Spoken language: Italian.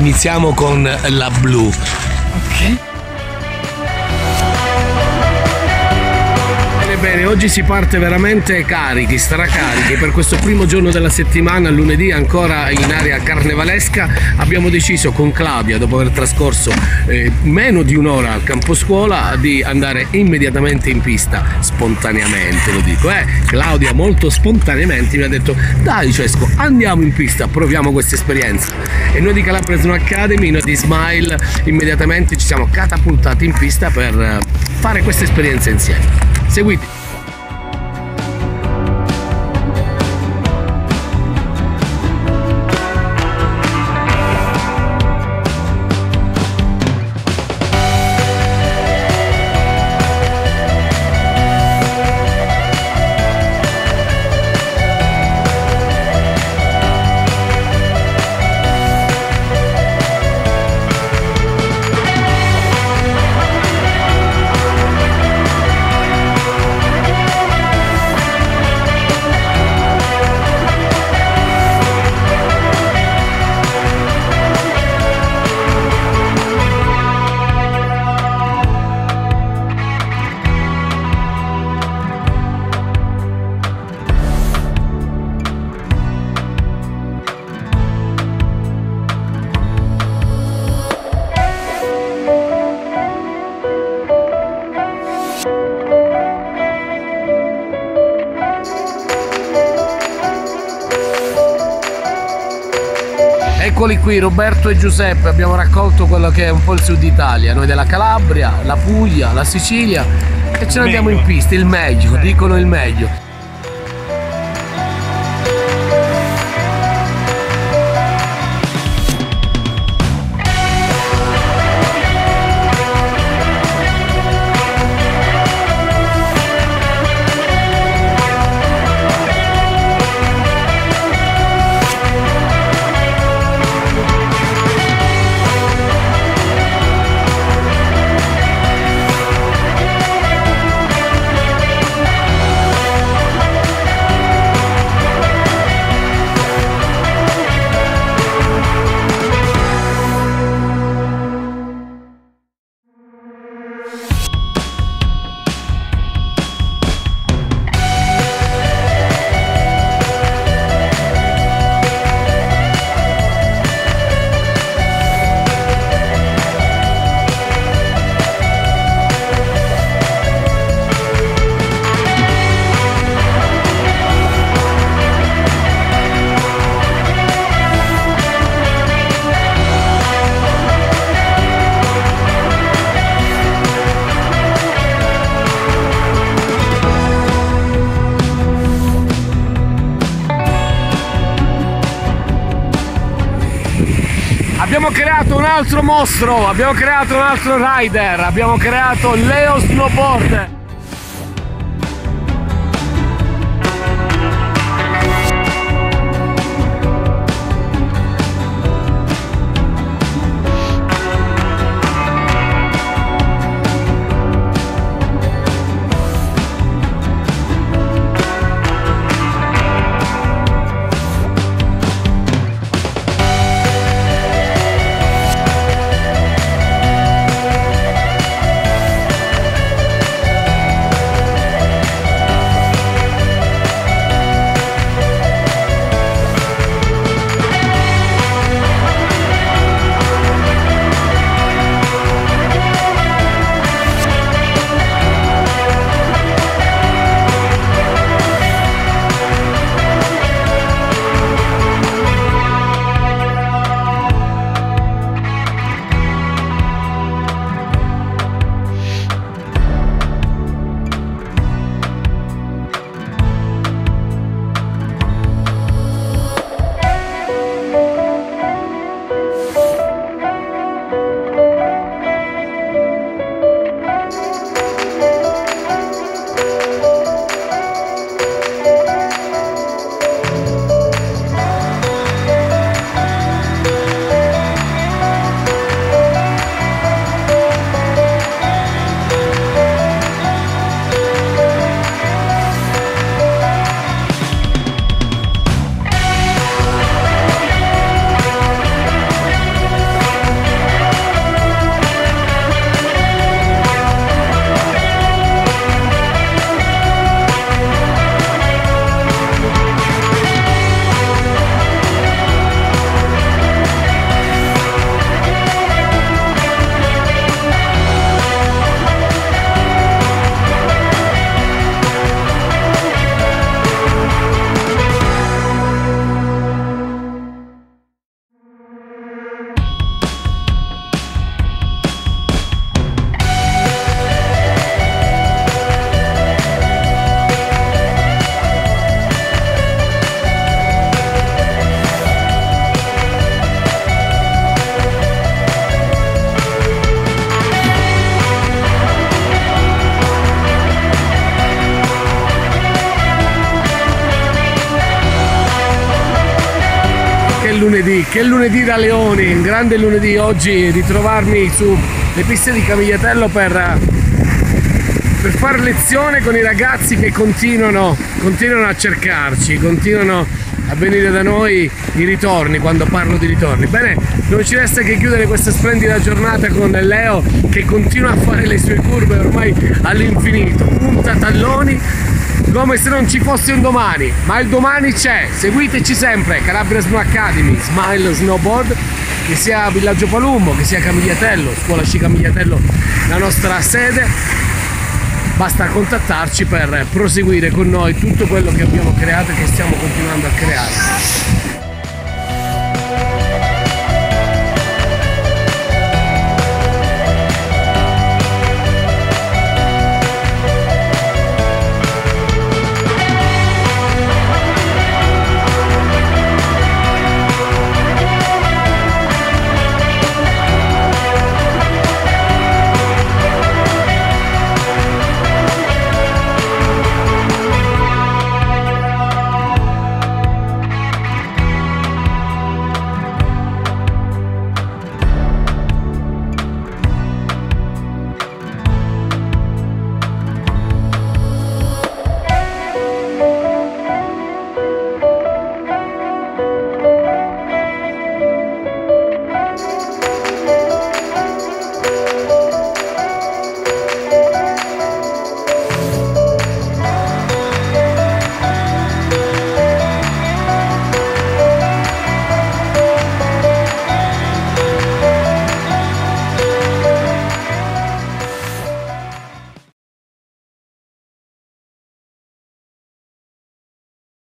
iniziamo con la blu. Ok. Bene, oggi si parte veramente carichi, stracarichi. Per questo primo giorno della settimana, lunedì, ancora in area carnevalesca, abbiamo deciso con Claudia, dopo aver trascorso meno di un'ora al campo scuola, di andare immediatamente in pista, spontaneamente lo dico. Claudia molto spontaneamente mi ha detto: dai Cesco, andiamo in pista, proviamo questa esperienza. E noi di Calabria Snow Academy, noi di Smile, immediatamente ci siamo catapultati in pista per fare questa esperienza insieme. Seguite. Eccoli qui, Roberto e Giuseppe, abbiamo raccolto quello che è un po' il sud Italia, noi della Calabria, la Puglia, la Sicilia, e ce ne andiamo in pista, il meglio, dicono il meglio. Abbiamo creato un altro mostro, abbiamo creato un altro rider, abbiamo creato Leo Snowboard. che lunedì da leoni, un grande lunedì oggi, ritrovarmi sulle piste di Camigliatello per fare lezione con i ragazzi che continuano a cercarci, continuano a venire da noi i ritorni, quando parlo di ritorni. Bene, non ci resta che chiudere questa splendida giornata con Leo che continua a fare le sue curve ormai all'infinito, punta talloni come se non ci fosse un domani, ma il domani c'è. Seguiteci sempre, Calabria Snow Academy, Smile Snowboard, che sia Villaggio Palumbo, che sia Camigliatello, Scuola Sci Camigliatello, la nostra sede. Basta contattarci per proseguire con noi tutto quello che abbiamo creato e che stiamo continuando a creare.